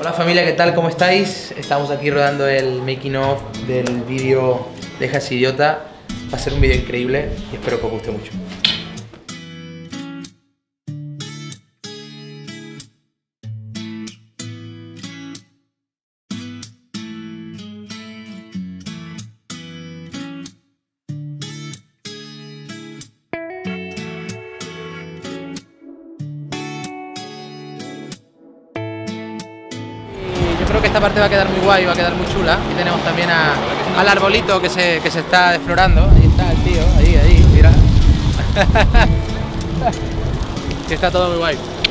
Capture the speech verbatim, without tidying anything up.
Hola familia, ¿qué tal? ¿Cómo estáis? Estamos aquí rodando el making of del vídeo Deja ese idiota. Va a ser un vídeo increíble y espero que os guste mucho. Yo creo que esta parte va a quedar muy guay, va a quedar muy chula. Aquí tenemos también a, al arbolito que se, que se está desflorando. Ahí está el tío, ahí, ahí, mira. Que está todo muy guay.